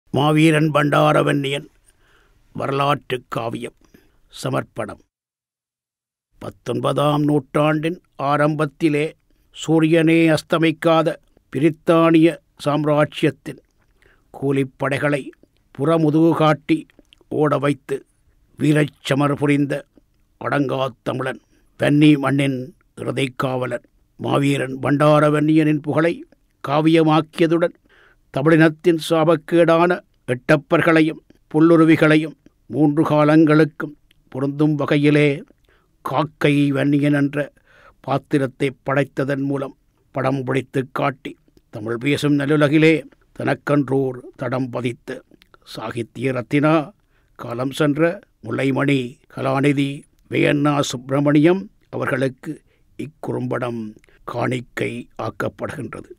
மாவீரன் பண்டாரவன்னியன் வரலாற்று காவியம். சமர்ப்பணம். 19ஆம் நூற்றாண்டின் ஆரம்பத்திலே சூரியனே அஸ்தமிக்காத பிரித்தானிய சாம்ராஜ்யத்தின் கூலிப்படைகளை புறமுதுகு காட்டி ஓட வைத்து வீரச்சமர் புரிந்த அடங்காத் தமிழன், வன்னி மண்ணின் இறுதிக்காவலன் மாவீரன் பண்டாரவன்னியனின் புகழை காவியமாக்கியதுடன் தமிழினத்தின் சாபக்கேடான எட்டப்பர்களையும் புல்லுருவிகளையும் 3 காலங்களுக்கும் பொருந்தும் வகையிலே காக்கை வன்னியன் என்ற பாத்திரத்தை படைத்ததன் மூலம் படம் பிடித்து காட்டி தமிழ் பேசும் நல்லுலகிலே தனக்கன்றோர் தடம் பதித்த சாகித்ய ரத்தினா காலம் சென்ற முல்லைமணி கலாநிதி வேயண்ணா சுப்பிரமணியம் அவர்களுக்கு இக்குறும்படம் காணிக்கை ஆக்கப்படுகின்றது.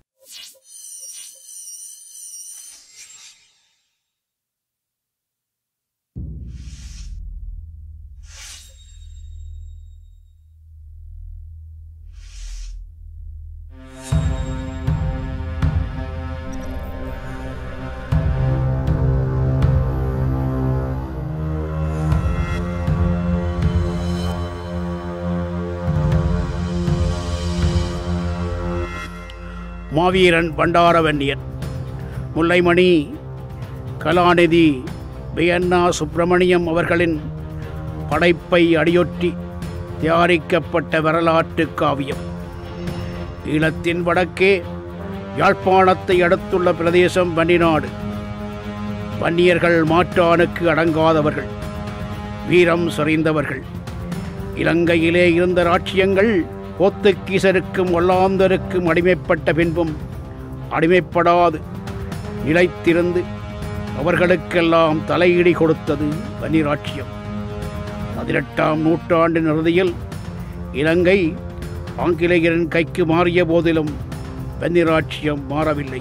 மாவீரன் பண்டாரவன்னியன் முல்லைமணி கலாநிதி வேயண்ணா சுப்பிரமணியம் அவர்களின் படைப்பை அடியொற்றி தயாரிக்கப்பட்ட வரலாற்று காவியம். ஈழத்தின் வடக்கே யாழ்ப்பாணத்தை அடுத்துள்ள பிரதேசம் வன்னிநாடு. வன்னியர்கள் மாற்றானுக்கு அடங்காதவர்கள், வீரம் செறிந்தவர்கள். இலங்கையிலே இருந்த ராச்சியங்கள் போத்துக்கீசருக்கும் ஒல்லாந்தருக்கும் அடிமைப்பட்ட பின்பும் அடிமைப்படாது நிலைத்திருந்து அவர்களுக்கெல்லாம் தலையிடி கொடுத்தது வன்னிராட்சியம். 18ஆம் நூற்றாண்டின் இறுதியில் இலங்கை ஆங்கிலேயரின் கைக்கு மாறிய போதிலும் வன்னிராட்சியம் மாறவில்லை.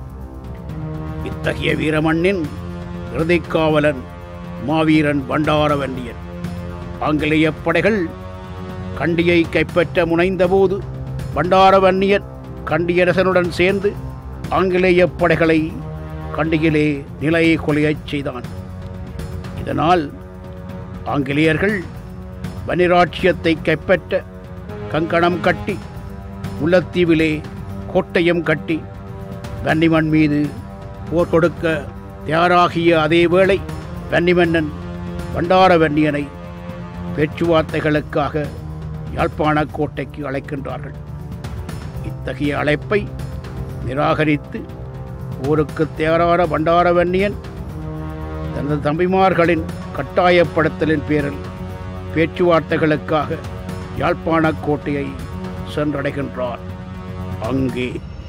இத்தகைய வீரமண்ணின் இறுதிக்காவலன் மாவீரன் பண்டாரவன்னியன். ஆங்கிலேய படைகள் கண்டியை கைப்பற்ற முனைந்தபோது பண்டாரவன்னியன் கண்டியரசனுடன் சேர்ந்து ஆங்கிலேய படைகளை கண்டியிலே நிலை கொலையச் செய்தான். இதனால் ஆங்கிலேயர்கள் வன்னிராட்சியத்தை கைப்பற்ற கங்கணம் கட்டி முல்லைத்தீவிலே கோட்டையும் கட்டி வன்னிமண் மீது போர் கொடுக்க தயாராகிய அதே வேளை வன்னிமன்னன் பண்டாரவன்னியனை பேச்சுவார்த்தைகளுக்காக யாழ்ப்பாண கோட்டைக்கு அழைக்கின்றார்கள். இத்தகைய அழைப்பை நிராகரித்து போருக்கு தயாரான பண்டாரவன்னியன் தனது தம்பிமார்களின் கட்டாயப்படுத்தலின் பேரில் பேச்சுவார்த்தைகளுக்காக யாழ்ப்பாண கோட்டையை சென்றடைகின்றார். அங்கே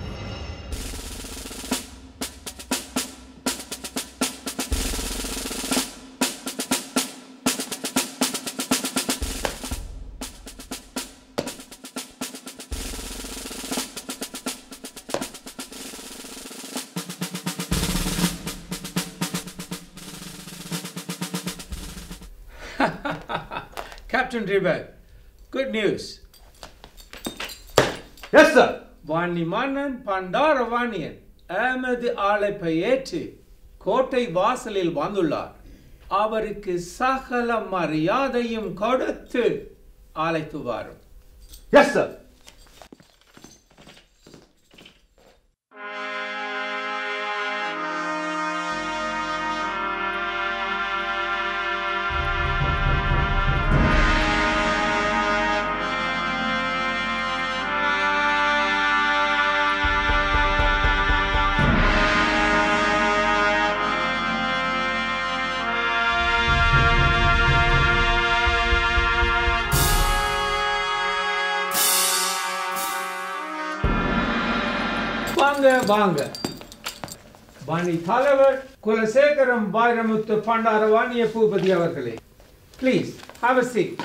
Captain Ribet, good news. Yes, sir. Vanni Mannan Pandaravaniyan Ahmed அழைப்பை ஏற்று கோட்டை வாசலில் வந்துள்ளார். அவருக்கு சகல மரியாதையும் கொடுத்து அழைத்து வரும். Yes, sir. வாங்க வன்னி தலைவர் குலசேகரம் வைரமுத்து பண்டாரவன்னிய பூபதி அவர்களே, please have a seat.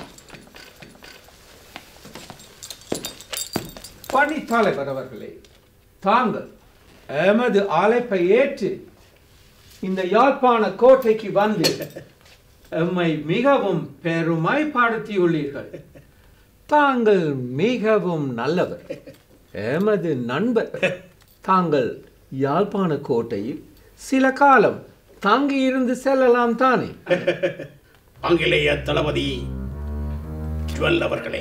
Vanni தலைவர் அவர்களே, தாங்கள் எமது அழைப்பை ஏற்று இந்த யாழ்ப்பாண கோட்டைக்கு வந்து எம்மை மிகவும் பெருமைப்படுத்தியுள்ளீர்கள். தாங்கள் மிகவும் நல்லவர், எமது நண்பர். தாங்கள் யாழ்ப்பாண கோட்டையில் சில காலம் தங்கி இருந்து செல்லலாம் தானே? ஆங்கிலேய தளபதி ஜுவல் அவர்களே,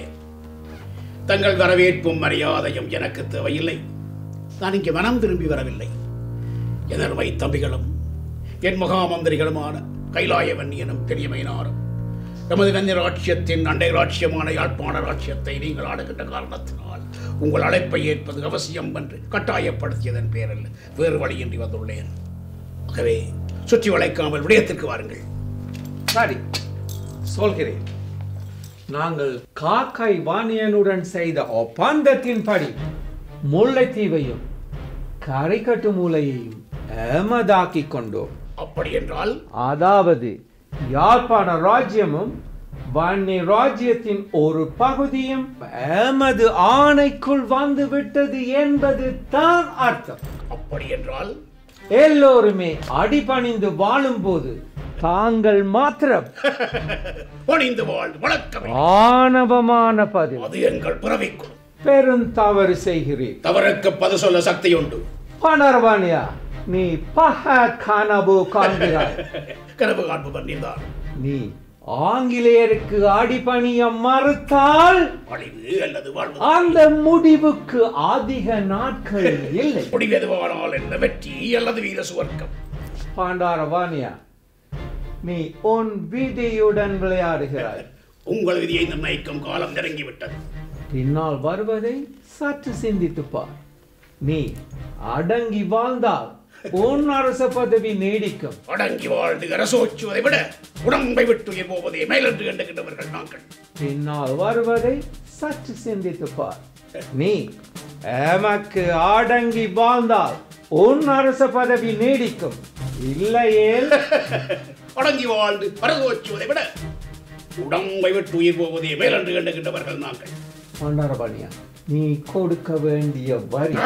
தங்கள் வரவேற்பும் மரியாதையும் எனக்கு தேவையில்லை. நான் இங்கே மனம் திரும்பி வரவில்லை. எதர்மை தம்பிகளும் என் மகாமந்திரிகளுமான கைலாயவன்னியனும் பெரியமையினாரும் நமது கன்னிய ராட்சியத்தின் அண்டை ராட்சியமான யாழ்ப்பாண ராட்சியத்தை நீங்கள் ஆடுகின்ற காரணத்தினால் உங்கள் அழைப்பை ஏற்பது அவசியம் என்று கட்டாயப்படுத்தியதன் பேரில் வேறு வழியின்றி வந்துள்ளேன். ஆகவே சுற்றி வளைக்காமல் விடயத்திற்கு வாருங்கள். சரி, சொல்கிறேன். நாங்கள் காக்கை வாணியனுடன் செய்த ஒப்பந்தத்தின்படி முல்லைத்தீவையும் கரைக்கட்டு மூலையையும் ஏமதாக்கிக் கொண்டோம். அப்படி என்றால்? அதாவது யாழ்ப்பாண ராஜ்யமும் வன்னி ராஜ்யத்தின் ஒரு பகுதியும் எமது ஆணைக்குள் வந்து விட்டது என்பது தான் அர்த்தம். அப்படி என்றால் எல்லோருமே அடிபணிந்து வாழும் போது தாங்கள் மாத்திரம் பணிந்து வாழ்ந்து வழக்கம் ஆணவமான பதில். அது எங்கள் பிறவிக்குள் பெரும் தவறு செய்கிறீர். தவறுக்கு பது சொல்ல சக்தி உண்டு. பணர்வாணியா, நீ கனவு காண்கிறாய். கனவு காண்பவர் நீதான். நீ ஆங்கிலேயருக்கு அடிபணிய மறுத்தால் அழிவு அல்லது வாழ்வு. அந்த முடிவுக்கு அதிக நாட்கள் இல்லை. முடிவு எதுவானால் என்ன, வெற்றி அல்லது வீர சுவர்க்கம். பாண்டாரவாணியா, நீ உன் விதியுடன் விளையாடுகிறாய். உங்கள் விதியை நிர்ணயிக்கும் காலம் நெருங்கிவிட்டது. பின்னால் வருவதை சற்று சிந்தித்துப்பார். நீ அடங்கி வாழ்ந்தால் உன் அரச பதவி நீடிக்கும். அடங்கி வாழ்ந்து அரசோச்சுவதை விட உடம்பை விட்டு உயிர் போவதே மேலென்று எண்ணுகின்றவர்கள் நாங்கள். பின்னால் வருவதை சற்று சிந்தித்துப்பார். நீ எமக்கு அடங்கி வாழ்ந்தால் உன் அரச பதவி நீடிக்கும். இல்லையே அடங்கி வாழ்ந்து அரசோச்சுவதை விட உடம்பை விட்டு உயிர் போவதே மேலென்று எண்ணுகின்றவர்கள் நாங்கள். பண்டாரபாணியா, நீ கொடுக்க வேண்டிய வரி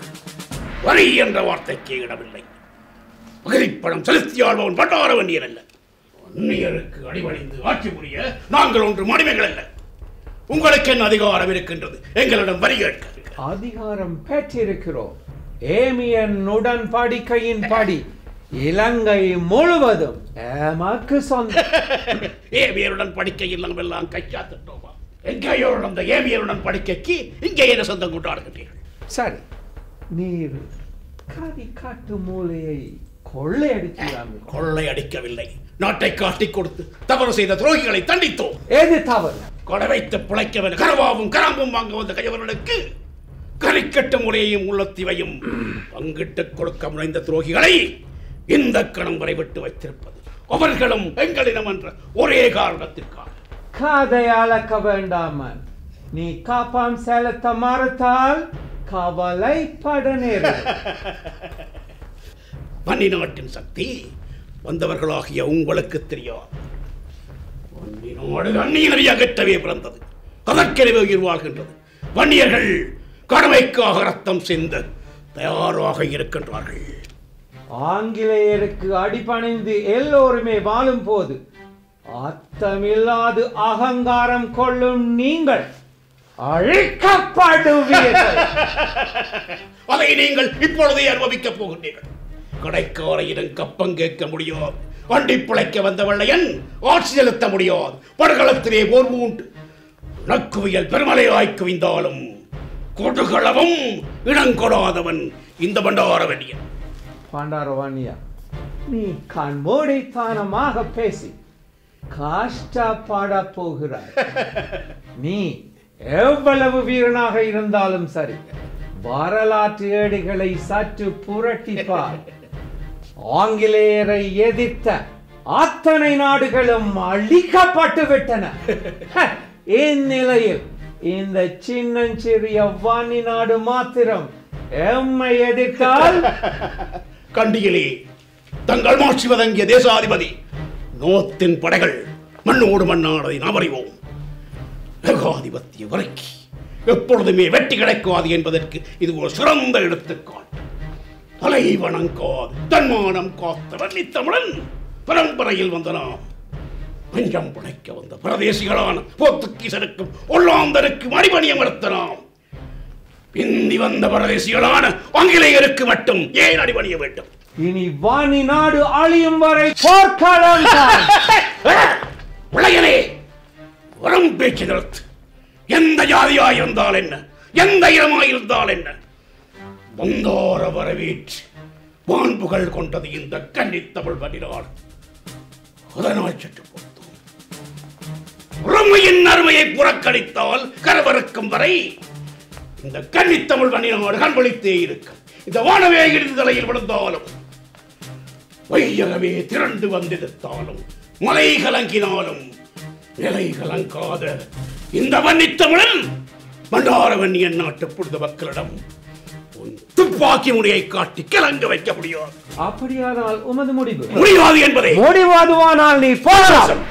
வரி என்ற வார்த்தைக்கு இடமில்லை. பகுதிப்பணம் செலுத்தியாழ்வன் பண்டார வன்னியர் அல்ல. வன்னியருக்கு அடிபணிந்து ஆட்சி புரிய நாங்கள் ஒன்று அடிமைகள் அல்ல. உங்களுக்கு என்ன அதிகாரம் இருக்கின்றது எங்களிடம் வரி கேட்க? அதிகாரம் பெற்றிருக்கிறோம். ஏமியன் உடன்படிக்கையின் படி இலங்கை முழுவதும் எமக்கு சொந்தம். ஏமியருடன் படிக்கையில் நாம் எல்லாம் கைச்சாத்திட்டோமா? எங்கேயோருடன் அந்த ஏமியருடன் படிக்கைக்கு இங்கே என்ன சொந்தம் கொண்டாடுகின்றீர்கள்? சரி, நீர் கரிக்காட்டு மூலையை கொள்ளையடிக்கிறார்கள். கொள்ளையடிக்கவில்லை, நாட்டை காட்டிக் கொடுத்து தவறு செய்த துரோகிகளை தண்டித்தோம். எது தவறு? கொடை வைத்து பிழைக்கவன் கரவாவும் கராம்பும் வாங்க வந்த கையவர்களுக்கு கரிக்கட்டு முறையையும் உள்ளத்திவையும் பங்கிட்டுக் கொடுக்க முனைந்த துரோகிகளை இந்த கணம் வரை விட்டு வைத்திருப்பது அவர்களும் எங்களிடம் என்ற ஒரே காரணத்திற்காக. கதை அளக்க வேண்டாமன். நீ காப்பான் செலுத்த மறுத்தால் கவலைப்பட நேரும். வன்னி நாட்டின் சக்தி வந்தவர்களாகிய உங்களுக்கு தெரியாது. வன்னி நாடு அந்நியரை அகற்றவே பிறந்தது. அதற்கெனவே உயிர் வாழ்கின்றது. வன்னியர்கள் கடமைக்காக ரத்தம் சிந்த தயாராக இருக்கின்றார்கள். ஆங்கிலேயருக்கு அடிபணிந்து எல்லோருமே வாழும் போது அர்த்தமில்லாது அகங்காரம் கொள்ளும் நீங்கள் அழிக்கப்படுவீர்கள். அதை நீங்கள் இப்பொழுதே அனுபவிக்கப் போகின்றீர்கள். கடைக்காரையிடம் கப்பம் கேட்க முடியாது. அண்டி பிழைக்க வந்த வெள்ளையன் ஆட்சி செலுத்த முடியாது. படுகளத்திலே போர் மூண்டு நக்குவியல் பெருமலையாய் குவிந்தாலும் கொடுகளவும் இடங்கொடாதவன் இந்த பண்டாரவன்னியன். பண்டாரவன்னியா, நீ கண்மூடித்தனமாக பேசி கஷ்டப்பட போகிறாய். நீ எவ்வளவு வீரனாக இருந்தாலும் சரி, வரலாற்று ஏடுகளை சற்று புரட்டிப்பார். ஆங்கிலேயரை எதிர்த்த அத்தனை நாடுகளும் அழிக்கப்பட்டு விட்டன. இந்நிலையில் இந்த சின்னஞ்சிறிய வன்னி நாடு மாத்திரம் எம்மை எதிர்த்தால் கண்டியிலே தங்கள் மாட்சி வழங்கிய தேசாதிபதி நோத்தின் படைகள் மண்ணோடு மண்ணானதை நாம் அறிவோம். ஏகாதிபத்திய வரைக்கு எப்பொழுதுமே வெற்றி கிடைக்காது என்பதற்கு இது ஒரு சிறந்த எடுத்துக்காட்டு. தலை வணங்காது தன்மானம் காத்த வன்னித்தமிழன் பரம்பரையில் வந்த நாம் பஞ்சம் பிழைக்க வந்த பிரதேசிகளான போர்த்துகீசருக்கும் ஒல்லாந்தருக்கும் அடிபணியம் எடுத்த நாம் பிந்தி வந்த பிரதேசிகளான ஆங்கிலேயருக்கு மட்டும் ஏன் அடிபணிய வேண்டும்? இனி வாணி நாடு அழியும் வரை போர்க்களம் தான். உலகனே வரும் பேச்சு நிறுத்து. எந்த ஜாதியாயிருந்தால் என்ன, எந்த இடமாயிருந்தால் என்ன, வந்தார வரவேற்று வான்புகள் கொண்டது இந்த கன்னித்தமிழ் பண்ணினார். அதனால் சற்று பொறுத்தோம். உண்மையின் அருமையை புறக்கணித்தால் கரவறுக்கும் வரை இந்த கன்னித்தமிழ் பண்ணினார் கண்பளித்தே இருக்கும். இந்த வானவே இறுதி தலையில் விழுந்தாலும், வையகமே திரண்டு வந்தெடுத்தாலும், மலை கலங்கினாலும் நிலை கலங்காத இந்த வன்னித்தமிழன் பண்டாரவன்னியன் நாட்டு புனித மக்களிடம் துப்பாக்கி முறையை காட்டி கலங்க வைக்க முடியாது. அப்படியானால் உமது முடிவு? முடியாது என்பதை முடிவாதுவானால் நீ போராட்டம்.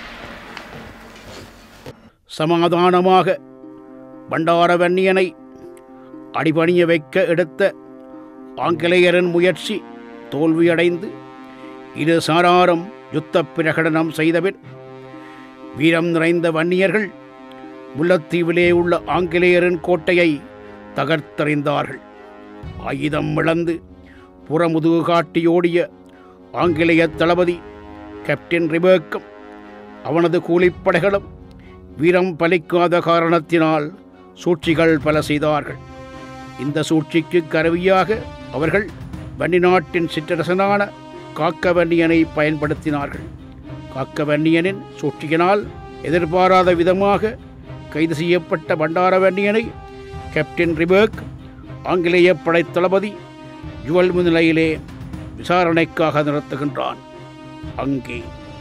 சமாதானமாக பண்டாரவன்னியனை அடிபணிய வைக்க எடுத்த ஆங்கிலேயரின் முயற்சி தோல்வியடைந்து இரு சாராரும் யுத்த பிரகடனம் செய்தபின் வீரம் நிறைந்த வன்னியர்கள் முல்லைத்தீவிலே உள்ள ஆங்கிலேயரின் கோட்டையை தகர்த்தறிந்தார்கள். ஆயுதம் இழந்து புறமுதுகு காட்டியோடிய ஆங்கிலேய தளபதி கேப்டன் ரிபேக்கும் அவனது கூலிப்படைகளும் வீரம் பலிக்காத காரணத்தினால் சூழ்ச்சிகள் பல செய்தார்கள். இந்த சூழ்ச்சிக்கு கருவியாக அவர்கள் வன்னி நாட்டின் சிற்றரசனான காக்கவன்னியனை பயன்படுத்தினார்கள். காக்கவன்னியனின் சூழ்ச்சியினால் எதிர்பாராத விதமாக கைது செய்யப்பட்ட பண்டாரவன்னியனை கேப்டன் ரிபேக் ஆங்கிலேய படைத்தளபதி ஜுவல் முன்னிலையிலே விசாரணைக்காக நிறுத்துகின்றான். அங்கே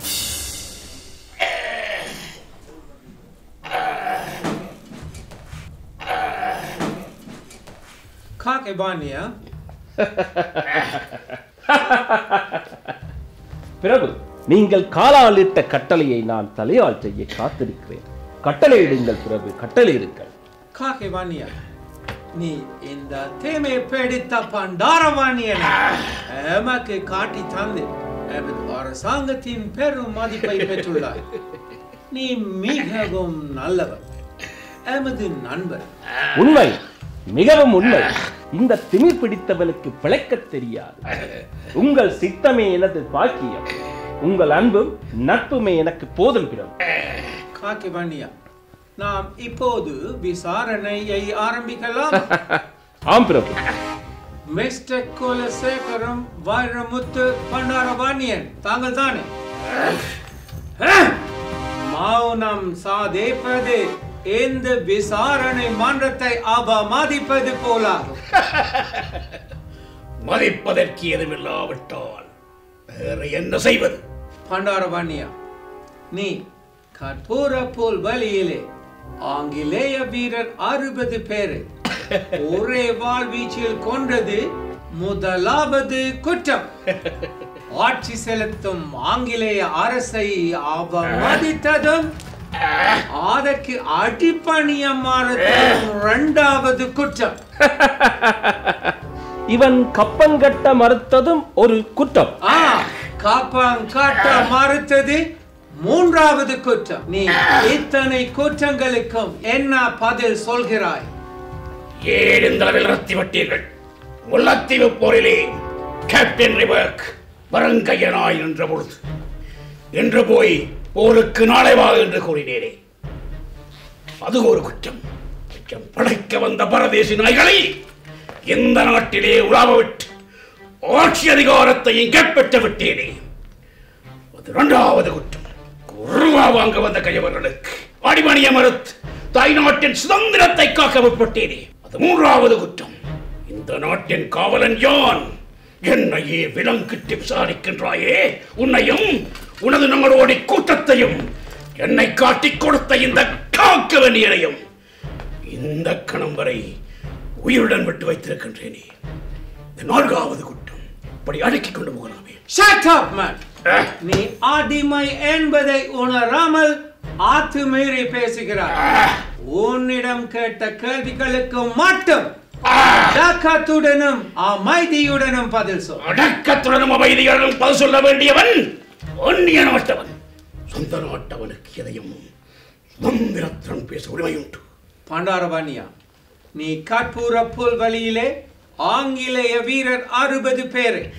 பிரபு, நீங்கள் காலாலிட்ட கட்டளையை நான் தலையால் செய்ய காத்திருக்கிறேன். கட்டளையிடுங்கள் பிரபு, கட்டளையிடுங்கள். காக்கேவானியா, நீ இந்த தேமை பிடித்த பண்டாரவாணியனை எமக்கு காட்டி தந்து எமது அரசாங்கத்தின் பெரும் மதிப்பை பெற்றுள்ளார். நீ மிகவும் நல்லவர், எமது நண்பர். உண்மை, மிகவும் உண்மை. இந்த திமிர் பிடித்தவனுக்கு பிழைக்க தெரியாது. உங்கள் சித்தமே எனது பாக்கியம். உங்கள் அன்பும் நட்புமே எனக்கு போதும் பிரபு. காக்கேவானியா, நாம் இப்போது விசாரணையை ஆரம்பிக்கலாம். ஆம் பிரபு. மிஸ்டர் குலசேகரம் வைரமுத்து பண்டாரவாணியன், தாங்கள் தானே? மௌனம் சாதிப்பது இந்த விசாரணை மன்றத்தை அவமதிப்பது போலாகும். மதிப்பதற்கு எதுவில்லாவிட்டால் வேறு என்ன செய்வது? பண்டாரவாணியா, நீ கற்பூர போல் வழியிலே ஆங்கிலேய வீரர் 60 பேரை ஒரே வாழ்வீச்சில் கொன்றது முதலாவது குற்றம். ஆட்சி செலுத்தும் ஆங்கிலேய அரசை அவமதித்ததும் அதற்கு அடிப்பணியமானதும் இரண்டாவது குற்றம். இவன் கப்பங்கட்ட மறுத்ததும் ஒரு குற்றம். கப்பங்கட்ட மறுத்தது மூன்றாவது குற்றம். நீ இத்தனை குற்றங்களுக்கும் என்ன பதில் சொல்கிறாய்? ஏழுந்தளவில் ரத்திவிட்டீர்கள். முல்லைத்தீவு போரிலே கேப்டன் ரிபேக் வரங்கையனாய் நின்ற பொழுது என்று போய் போருக்கு நாளை வா என்று கூறினேனே, அது ஒரு குற்றம். குற்றம் படைக்க வந்த பரதேசி நாய்களை இந்த நாட்டிலே உலாவ விட்டு ஆட்சி அதிகாரத்தையும் கைப்பற்ற விட்டேனே, அது இரண்டாவது குற்றம். ரூபா வாங்க வந்த கையவர்களுக்கு அடிமணிய மறுத்து தாய் நாட்டின் சுதந்திரத்தை காக்க விட்டேனே, அது மூன்றாவது குற்றம். இந்த நாட்டின் காவலன் யான். என்னையே விலங்கிட்டு விசாரிக்கின்றாயே, உன்னையும் உனது நம்மளோட கூட்டத்தையும் என்னை காட்டிக் கொடுத்த இந்த காக்கவன்னியனையும் இந்த கணம் வரை உயிருடன் விட்டு வைத்திருக்கின்றேனே, இந்த நான்காவது குற்றம். இப்படி அடுக்கிக் கொண்டு போகலாமே. Shut up, man. நீ அடிமை என்பதை உணராமல் ஆத்துமீறி பேசுகிறாய். உன்னிடம் கேட்ட கேள்விகளுக்கு மட்டும் அடக்கத்துடனும் அமைதியுடனும் பதில் சொல். அடக்கத்துடனும் அமைதியுடனும் பதில் சொல்ல வேண்டியவன் ஒன்னிய நாட்டவன். சொந்த நாட்டவனுக்கு எதையும் சுதந்திரத்துடன் பேச உரிமையுண்டு. பண்டாரவாணியா, நீ கற்பூர புல் வழியிலே ஆங்கிலேய வீரர் 60 பேரை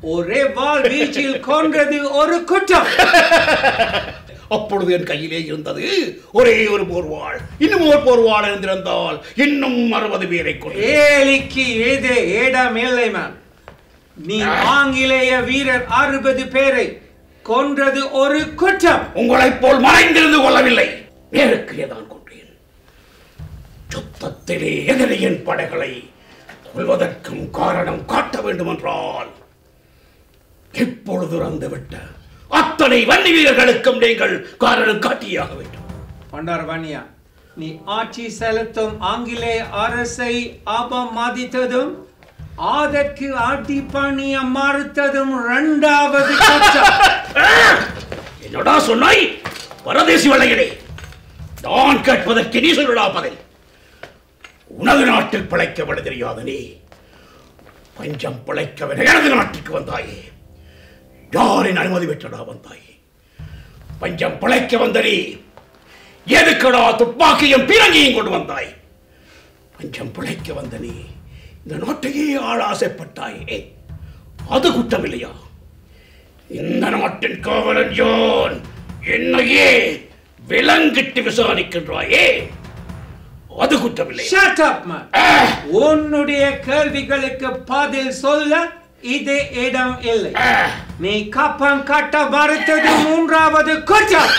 ஒரே வாள் வீச்சில் கொன்றது ஒரு குற்றம். அப்பொழுது என் கையிலே இருந்தது ஒரே ஒரு போர்வாள். இன்னும் ஒரு போர்வாள் இருந்திருந்தால் இன்னும் 60 பேரை கொண்டு. ஏலிக்கு ஏதே ஏடமில்லை மேம். நீ ஆங்கிலேய வீரர் 60 பேரை கொன்றது ஒரு குற்றம். உங்களைப் போல் மறைந்திருந்து கொள்ளவில்லை, நேருக்கு தான் கொன்றேன். யுத்தத்திலே எதிரியின் படைகளை கொள்வதற்கும் காரணம் காட்ட வேண்டும் என்றால் இப்பொழுது வந்துவிட்ட அத்தனை வன்னி வீரர்களுக்கும் நீங்கள் காரணம் காட்டியாக வேண்டும். பண்டாரவாணியா, நீ ஆட்சி செலுத்தும் ஆங்கிலேய அரசை அவமதித்ததும் அதற்கு அடிபணிய மறுத்ததும் 2வது குற்றம். என்னடா சொன்னாய் பரதேசி வள்ளையனே? நான் கேட்பதற்கு நீ சொல்லடா பதில். உனது நாட்டில் பிழைக்க தெரியாது நீ பஞ்சம் பிழைக்க எனது நாட்டுக்கு வந்தாயே. யாரின் அனுமதி பெற்றடா வந்தாயே? பஞ்சம் பிழைக்க வந்த நீ எதுக்கடா துப்பாக்கியும் பீரங்கியும் கொண்டு வந்தாய்? பஞ்சம் பிழைக்க வந்த நீ இந்த நாட்டையே ஆள ஆசைப்பட்டாயே, அது குற்றம் இல்லையா? இந்த நாட்டின் காவலன் யான், என்னையே விலங்கிட்டு விசாரிக்கின்றாயே, அது குற்றமில்லை. Shut up, man. உன்னுடைய கேள்விகளுக்கு பதில் சொல்ல இது இடம் இல்லை. நீ கப்பம் கட்ட மறுத்தது 3வது குற்றம்.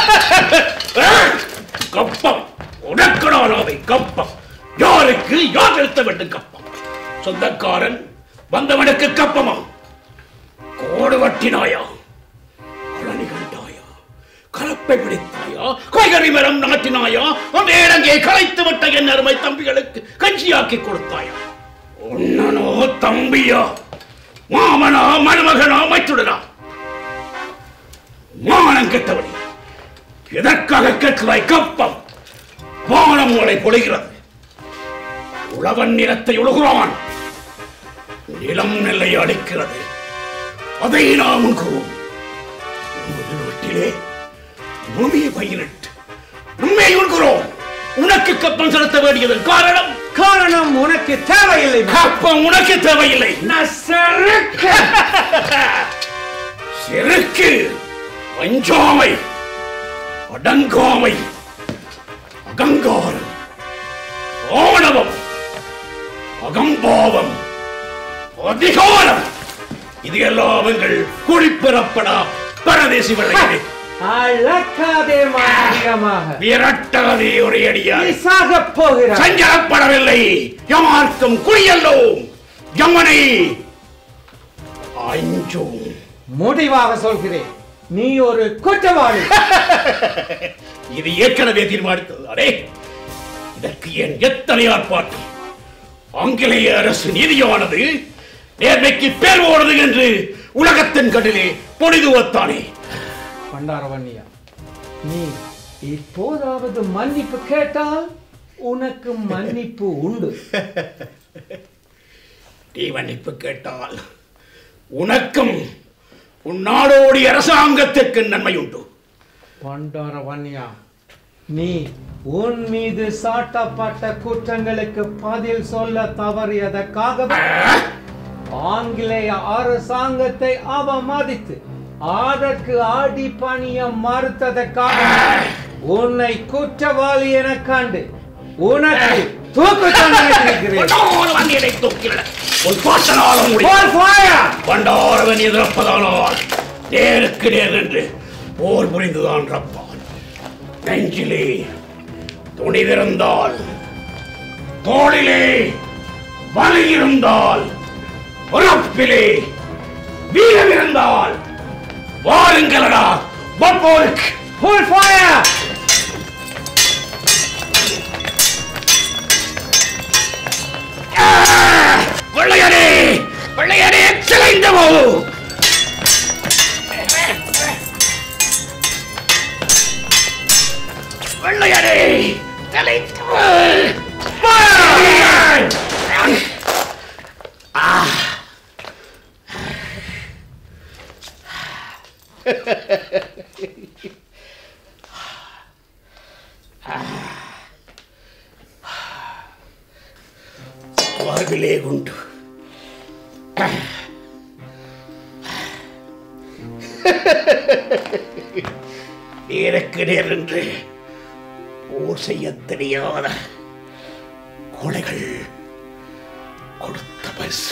கப்பம் உனக்கடானாவை கப்பம். யாருக்கு யார் நிறுத்த வேண்டும் கப்பம்? சொந்தக்காரன் வந்தவனுக்கு கப்பமா? கோடு வட்டினாயா? அழனி கண்டாயா? கலப்பை பிடித்தாயா? காய்கறி மரம் நாட்டினாயா? அந்த இடங்கே களைத்து விட்ட என் அருமை தம்பிகளுக்கு கஞ்சியாக்கி கொடுத்தாயா? உன்னனோ தம்பியா, மாமனா, மருமகனா, மைத்துடனா? மானம் கெட்டவனே, எதற்காக கேட்கிறாய் கப்பம்? வானம் உங்களை பொழிகிறது, உழவன் நிலத்தை உழுகிறான், நிலம் நெல்லை அடிக்கிறது, அதை நாம் உண்கிறோம். வீட்டிலே பூமியை பயிரிட்டு உண்மையை உண்கிறோம். உனக்கு கப்பம் செலுத்த வேண்டியதன் காரணம் உனக்கு தேவையில்லை. கப்பம் உனக்கு தேவையில்லை. செருக்கு, வஞ்சாமை, அடங்காமை, அகங்காரம், ஆணவம், அகம்பாவம், அதிகாரம், இது எல்லாம் எங்கள் குடிப்பிறப்படா பரதேசி வள்ளையனே. அழக்காதே மாத்திரமாக, விரட்டாதே ஒரு அடியாய். சாகப் போகிறாய். சஞ்சலப்படவில்லை, எமார்க்கும் குடியல்லோம், யமனை அஞ்சோம். முடிவாக சொல்கிறேன், நீ ஒரு குற்றவாளி. இது ஏற்கனவே தீர்மானித்தது. இதற்கு ஏன் எத்தனை ஆர்ப்பாட்டம்? ஆங்கிலேய அரசு நீதியானது நேர்மைக்கு பேர் போனது என்று உலகத்தின் கடலே பொழிதுவத்தானே. பண்டாரவன்னியா, நீ இப்போதாவது மன்னிப்பு கேட்டால் உனக்கு மன்னிப்பு உண்டு. நீ மன்னிப்பு கேட்டால் உனக்கும் உன்னாடோடி அரசாங்கத்திற்கு நன்மை உண்டு. பண்டாரவன்னியா, நீ உன் மீது சாட்டப்பட்ட குற்றங்களுக்கு பதில் சொல்ல தவறியதற்காக ஆங்கிலேய அரசாங்கத்தை அவமதித்து அதற்கு அடிபணிய மறுத்ததற்காக உன்னை குற்றவாளி என கண்டு உனக்கு தூக்கு தண்டனை பண்டாரவன் எதிர்ப்பதானால் நேருக்கு நேர் என்று போர் புரிந்துதான் ரப்பான். நெஞ்சிலே துணிவிருந்தால், தோளிலே வலி இருந்தால், உறப்பிலே வீரம் இருந்தால் வாருங்களடா போருக்கு. Full fire! வெள்ளையனே, வெள்ளையனே, சிலைந்து போ. வெள்ளையனே, சிலைந்து போ. வார்விலே குண்டு, நேருக்கு நேர் என்று போர் செய்ய தெரியாத கோழைகள் கொடுத்த பஸ்.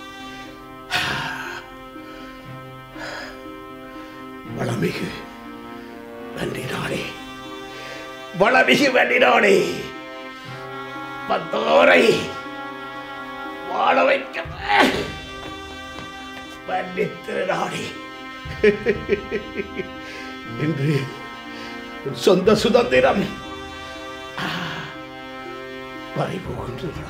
வளமிகு வென்றினானே, வளமிகு வென்றினானே, வந்தோரை வாழ வைக்க மன்னித்திருநானே என்று சொந்த சுதந்திரம் பறிபோகின்றன.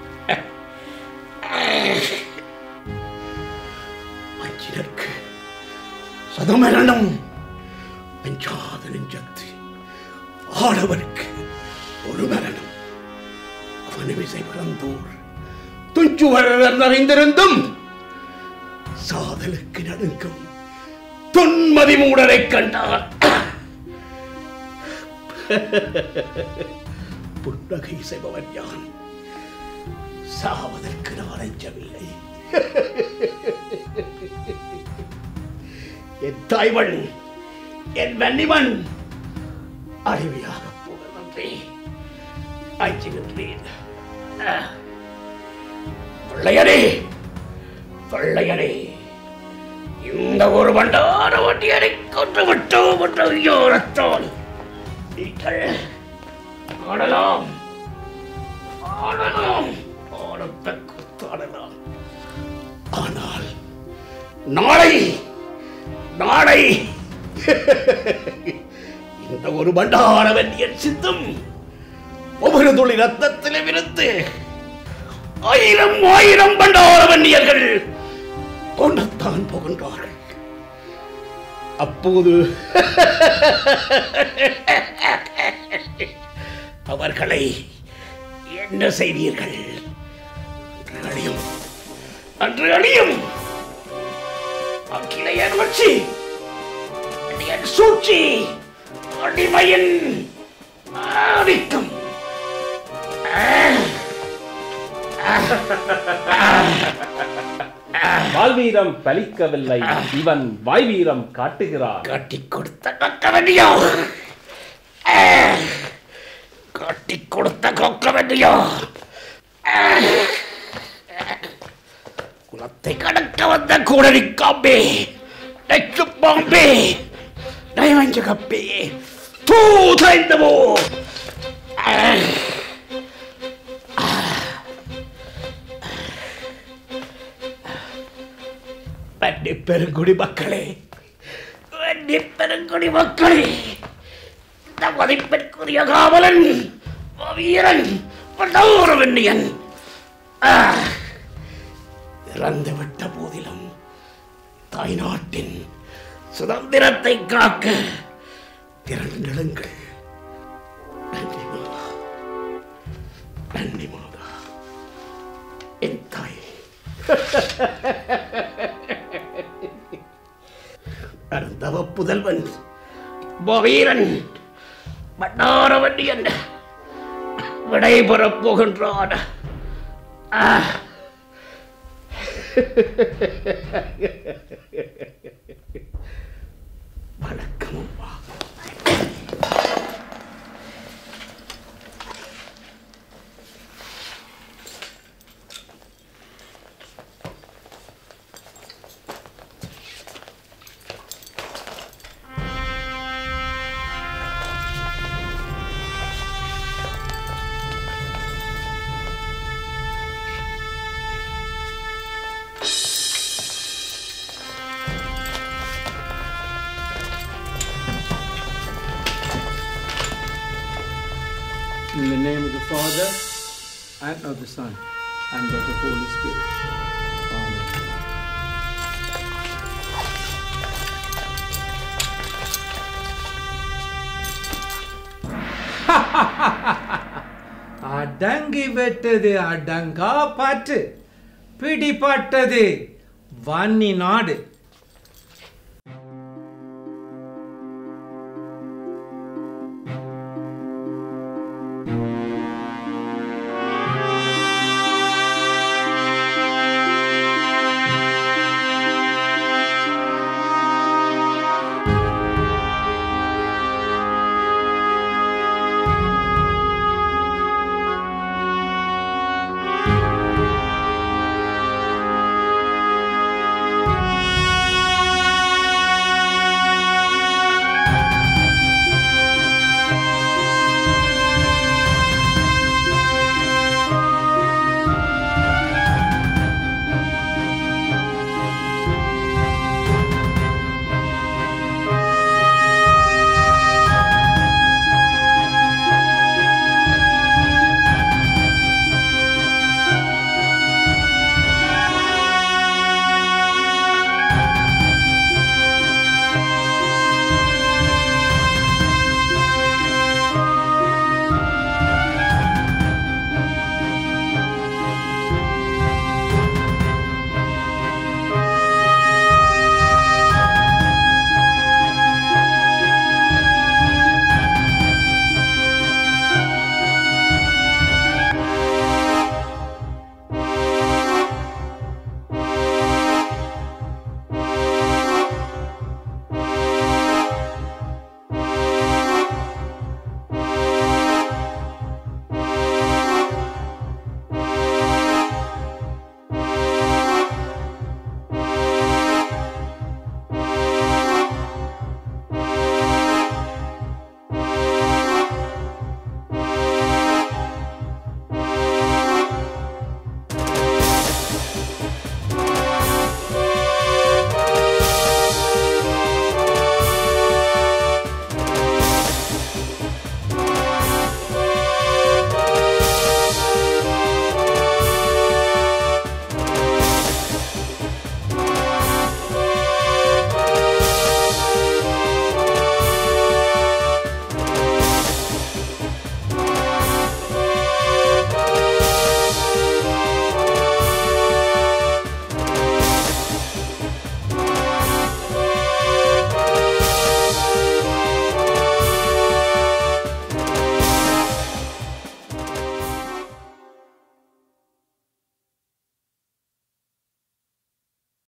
அஞ்சினருக்கு சதமரணம் அஞ்சாத நெஞ்சத்து ஆடவருக்கு ஒரு மரணம். அவனுமிசை பிறந்தோர் துஞ்சுவர் நிறைந்திருந்தும் சாதலுக்கு நடுங்கும் தொன்மதி மூடரை கண்டார். புன்னகை செய்பவன் யான், சாவதற்கு நான் அஞ்சவில்லை. என் தாய்வன், என் வன்னிமன் அருவியாக போகிறே அஞ்சுகின்றேன். பிள்ளையரே, பிள்ளையரே, இந்த ஒரு பண்டார வண்டியரை கொண்டு விட்டோம் என்ற யோரத்தோடு நீங்கள் ஆடலாம், ஆடலாம், ஆடத்த கூத்தாடலாம். ஆனால் நாளை நாளை இந்த ஒரு பண்டார வண்டியன் சித்தம் ஒவ்வொரு துளி ரத்தத்திலும் இருந்து 1000 பண்டார வண்டியர்கள் தோன்றத்தான் போகின்றார்கள். அப்போது அவர்களை என்ன செய்வீர்கள்? அன்று அழியும் அகிலையர் வச்சு சூழ்ச்சி அடிமையின் ஆதிக்கம். வாழ்வீரம் பலிக்கவில்லை, இவன் வாய்வீரம் காட்டுகிறான். காட்டிக் கொடுத்த கொக்கவண்டியோ, காட்டிக் கொடுத்த கொக்கவண்டியோ, குலத்தை கடக்க வந்த கூடரி காம்பே, நெச்சு பாம்பே, நயவஞ்ச கப்பே, தூதைந்தவோ. வன்னி பெருங்குடி மக்களே, வன்னி பெருங்குடி மக்களே, இந்த மதிப்பிற்குரிய காவலன் வீரன் வண்டோரவன்னியன் இறந்துவிட்ட போதிலும் தாய்நாட்டின் சுதந்திரத்தை காக்க திரண்டெழுங்கள். நன்றி மாதா, நன்றி மாதா, என் தாய். அருந்தவ புதல்வன் வீரன் வண்டாரவன்னியன் விடைபெறப் போகின்றான். வணக்கம் அம்மா. In the name of the Father, and of the Son, and of the Holy Spirit. Amen. அடங்கி வெட்டது அடங்கா பாட்டு, பிடிபட்டது வன்னி நாடு.